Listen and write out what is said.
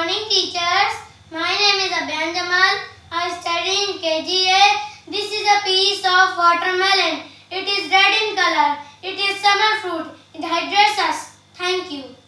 morning, teachers. My name is Abyan Jamal. I study in KGA. This is a piece of watermelon. It is red in color. It is summer fruit. It hydrates us. Thank you.